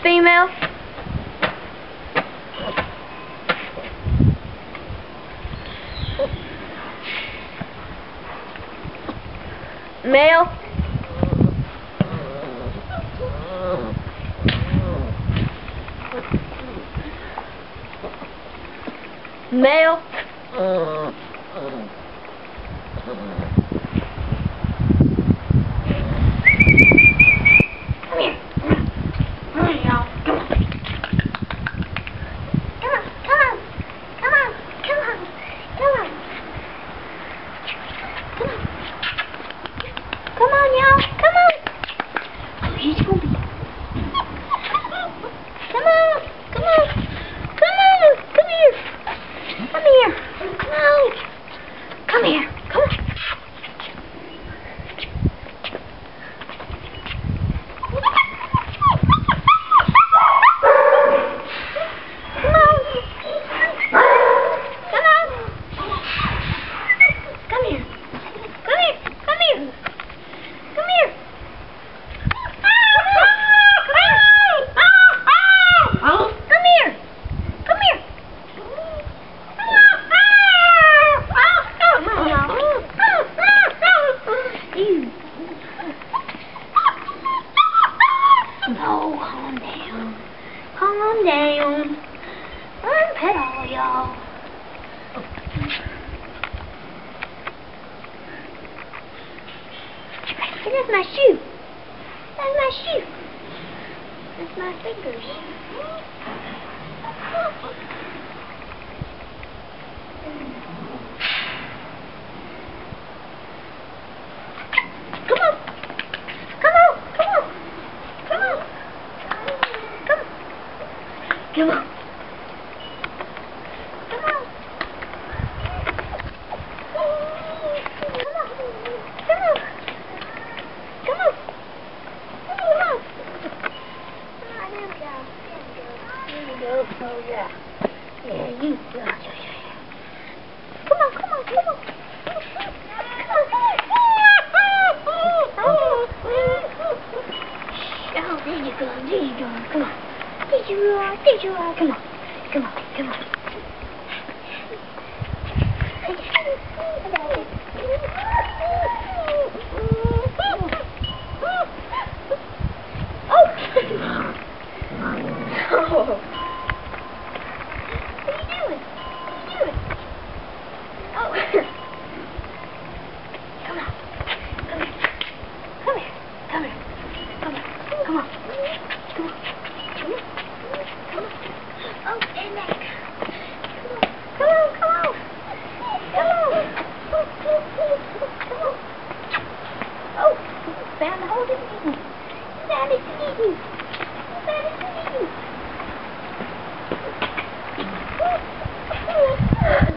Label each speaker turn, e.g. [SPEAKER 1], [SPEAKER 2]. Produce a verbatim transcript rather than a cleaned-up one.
[SPEAKER 1] female? Male? Male? Come on, y'all. Come on. Oh, he's gonna be. Come on. Come on. Come on. Come here. Come here. Come on. Come here. Come on. No, calm down. Calm down. I'm pet all y'all. Hey, that's my shoe. That's my shoe. That's my fingers. Come on. Come on. Come on. Come on. Come on. Come on. Come on. Come on. Come on. Come on. Come on. There we go. There we go. Oh, yeah. Yeah, you go. Come on, come on, come on. Oh, there you go, there you go, come on. There you are, there you are, come on, come on, come on. Oh! Oh! What are you doing? What are you doing? Oh! Come on. Come here. Come here. Come here. Come on. Come on. Come on. Come on. Come on. Oh, stand back. Come on. Come on. Come on. Come on. Oh, found the hole to eat. Found it to eat. Found it to eat.